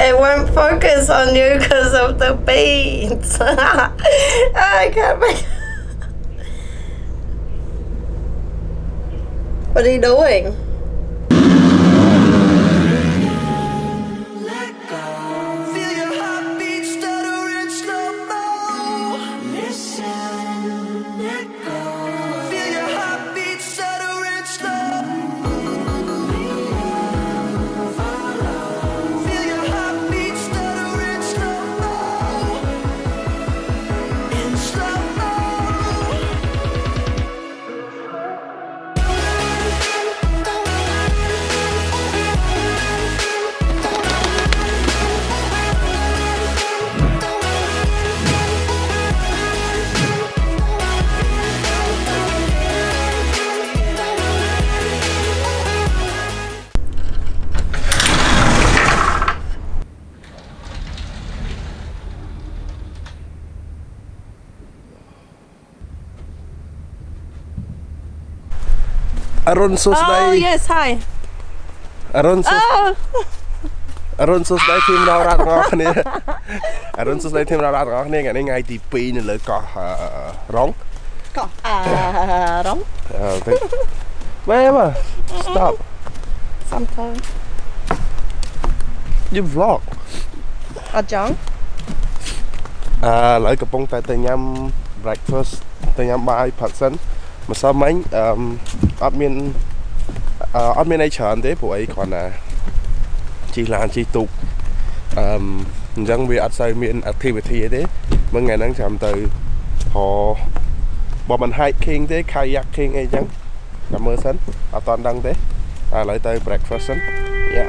I won't focus on you because of the beads. I can't make. What are you doing? Arun Susday. Oh yes, hi. Arun Susday team เราราទាំងអស់គ្នា Arun Susday team เราរាទាំងអស់គ្នាថ្ងៃនេះថ្ងៃទី 2 នៅលើកោះរងកោះរងតិចមែន Stop Sometimes You vlog អត់ចង់ឥឡូវកំពុងតែទៅញ៉ាំ breakfast ទៅញ៉ាំបាយផឹកសិនម្សិលមិញអត់មានអីច្រើនទេព្រោះអីគ្រាន់តែជិះឡានជិះទូកអញ្ចឹងវាអត់សូវមាន activity ទេមើលថ្ងៃហ្នឹងចាំទៅបើមិន hiking ទេ kayaking អីចឹងចាំមើលសិនអត់តាន់ដឹងទេឥឡូវទៅ breakfast សិនយ៉ា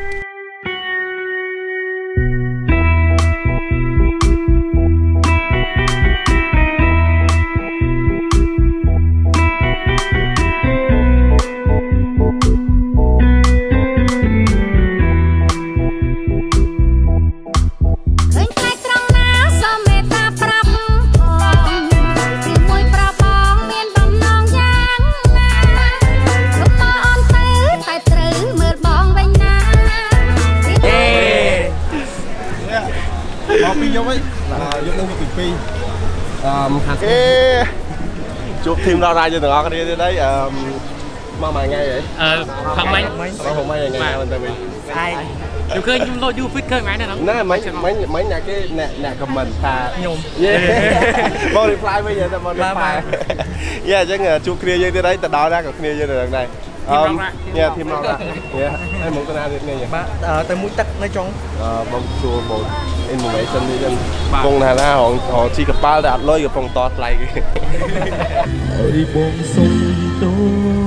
ជួបធីមដល់រាយយើងទាំងអស់គ្នាទៀតហើយមកមួយថ្ងៃហីផឹកមិញថ្ងៃហ្នឹងទៅវិញស្អែកខ្ញុំឃើញខ្ញុំលោត you fit ឃើញថ្ងៃហ្នឹងណាមិញអ្នកគេអ្នក comment ថាខ្ញុំបង reply វិញតែបង reply យ៉ាអញ្ចឹងជួបគ្នាយើងទៀតហើយទៅដល់ណាក៏គ្នាយើងទៅហ្នឹងដែរធីមដល់ហើយមកទៅណាទៀតនេះបាទទៅមួយទឹកនៅចុងបងសួរបង information នេះចឹងបងថាណារងជីកប៉ាល់តែអត់លុយកំពុងតថ្លៃគេអីបងសុំតូ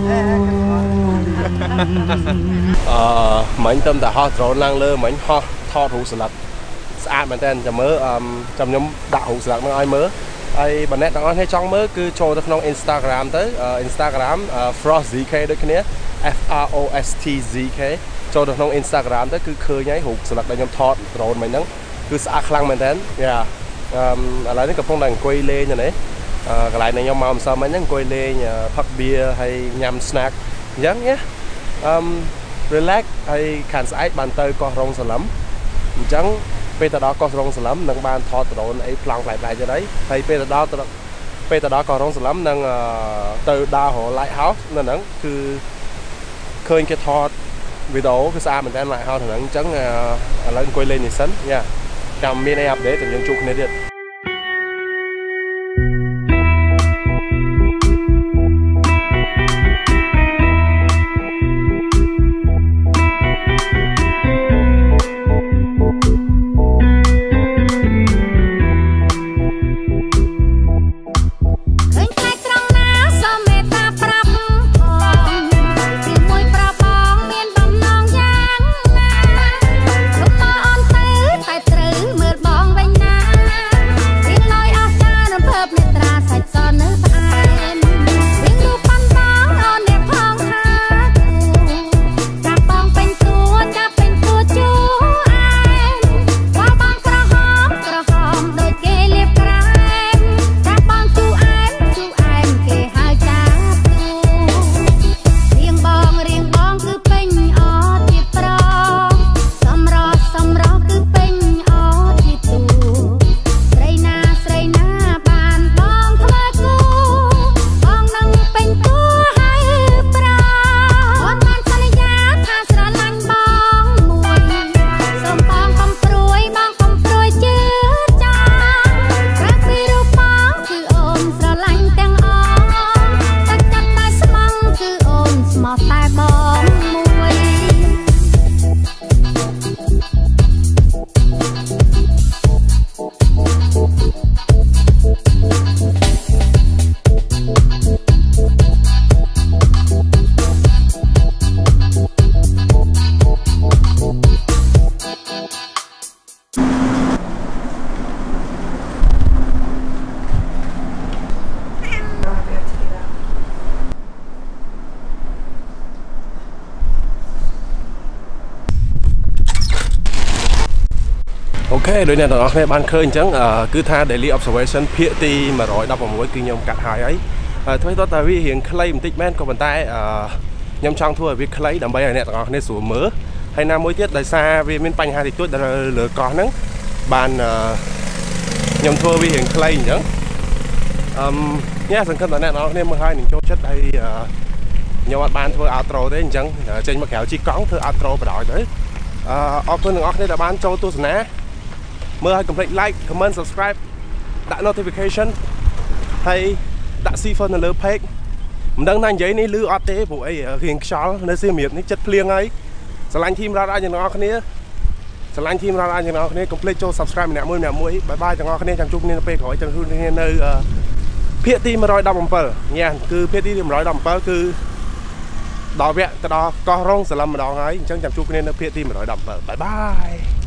មិញទៅតែហោះ drone ឡើងលើមិញហោះថតរូបស្លឹកស្អាតមែនតើចាំមើលចាំខ្ញុំដាក់រូបស្លឹកហ្នឹងឲ្យមើលហើយបើអ្នកទាំងអស់គ្នាចង់មើលគឺចូលទៅក្នុង Instagram ទៅ Instagram frostzk ដូចគ្នា FROSTZK ចូលទៅក្នុង Instagram ទៅគឺឃើញហើយរូបស្លឹកដែលខ្ញុំថត drone មិញហ្នឹងគឺស្អាតខ្លាំងមែនតើយ៉ាឥឡូវនេះកំពុងតែអង្គុយលេងនេះកន្លែងនេះខ្ញុំមកម្សិលមិញហ្នឹងអង្គុយលេងផឹកបៀហើយញ៉ាំ snack អញ្ចឹងណាrelax ហើយខាងស្អែកបានទៅកោះរងសឡឹមអញ្ចឹងពេលទៅដល់កោះរងសឡឹមនឹងបានថត drone អីប្លង់ផ្លែៗទៀតហើយពេលទៅដល់កោះរងសឡឹមនឹងទៅដើររក lighthouse នៅហ្នឹងគឺឃើញគេថតវីដេអូគឺស្អាតមែនតើ lighthouse ហ្នឹងអញ្ចឹងឥឡូវអង្គុយលេងនេះសិនយ៉ាចាំមានអី update ទៅយើងជួបគ្នាទៀត Hãy subscribe cho kênh Ghiền Mì Gõ để không bỏ lỡ ដោយអ្នកទាំងអស់គ្នាបានឃើញអញ្ចឹងគឺថា daily observation ភាគទី116គឺខ្ញុំកាត់ហើយថ្មីតតែវារៀងខ្លីបន្តិចមែនក៏ប៉ុន្តែខ្ញុំចង់ធ្វើឲ្យវាខ្លីដើម្បីឲ្យអ្នកទាំងអស់គ្នាស្រួលមើលហើយណាមួយទៀតដោយសារវាមានបញ្ហាតិចតួចដែលលើកោះហ្នឹងបានខ្ញុំធ្វើវារៀងខ្លីអញ្ចឹងញ៉ាសង្ឃឹមថាអ្នកទាំងអស់គ្នាមើលហើយនឹងចូលចិត្តហើយខ្ញុំអត់បានធ្វើ outro ទេអញ្ចឹងចេញមកក្រៅជីកង់ធ្វើ outro បដ ாய் ទៅអរគុណទាំងអស់គ្នាដែលបានចូលទស្សនាមើលឲ្យកុំភ្លេច like comment subscribe ដាក់ notification ហើយដាក់ cipher នៅលើ page មិនដឹងថានិយាយនេះលឺអត់ទេព្រោះអីរៀងខ្យល់នៅសៀមរាបនេះចិត្តភ្លៀងហើយស្រឡាញ់ team រ៉ាត់អាចទាំងអស់គ្នាស្រឡាញ់ team រ៉ាត់អាចទាំងអស់គ្នាកុំភ្លេចចូល subscribe ម្នាក់មួយបាយបាយទាំងអស់គ្នាចាំជួបគ្នានៅពេលក្រោយទាំងជួបគ្នានៅភាគទី117ញ៉ាគឺភាគទី117គឺដល់វគ្គទៅដល់កោះរងសឡឹមម្ដងហើយអញ្ចឹងចាំជួបគ្នានៅភាគទី117បាយបាយ